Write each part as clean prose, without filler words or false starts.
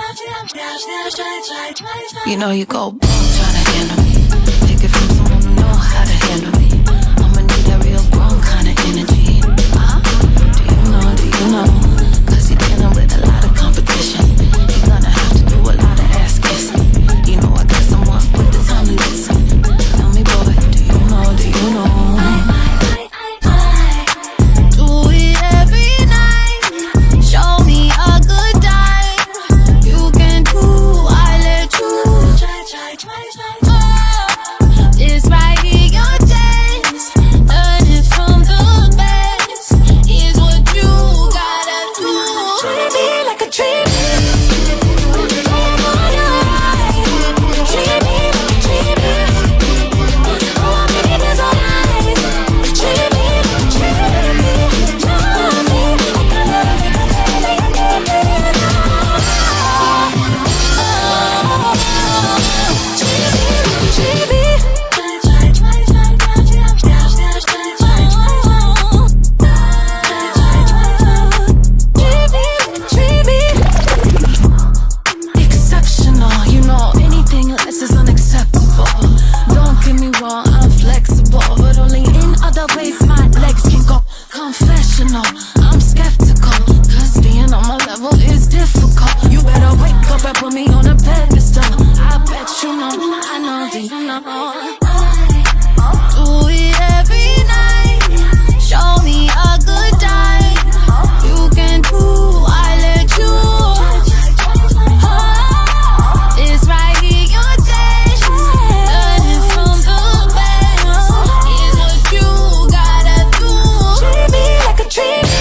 You know you go bold trying to handle me. Take it from someone who know how to handle me. I'ma need that real grown kind of energy. Do you know? Cause you're dealing with a lot of competition. You're gonna have to do a lot of ass kissing. You know I got someone with the time to listen. Tell me boy, do you know? Do it every night. Show me a good time. You can do, I let you. It's right here, your chance. Learn it from the best. Here's what you gotta do. Treat me like a treat me. Treat me like a treat me. Oh, I'm in this all night. Treat me like a treat me. Love me like I love you, treat me. Exceptional, you know anything less is unacceptable. Don't get me wrong, I'm flexible, but only in other ways my legs can go. Confessional, I'm skeptical, cause being on my level is difficult. You better wake up and put me on a pedestal. I bet you know, I know, do you know? Do it every night. Show me a good time. You can do, I let you. It's right here, your chance. Learn it from the best. Here's what you gotta do. Treat me like a treat me.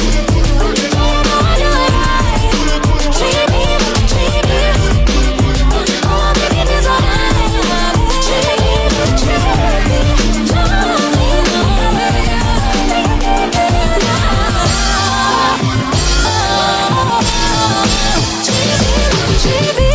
Treat me like a treat me. Oh, I'm in this all night. Treat me like a treat me. Love me, treat me.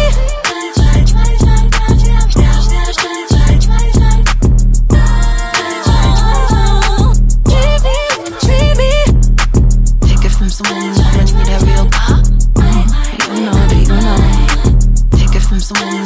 Take it from someone who need that real pop. You know. Take it from someone